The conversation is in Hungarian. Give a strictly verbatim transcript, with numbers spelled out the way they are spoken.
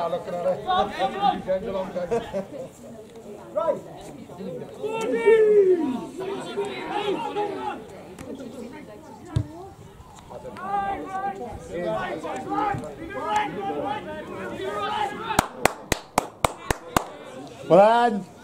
not looking at it. You can go long time. Right. Well done.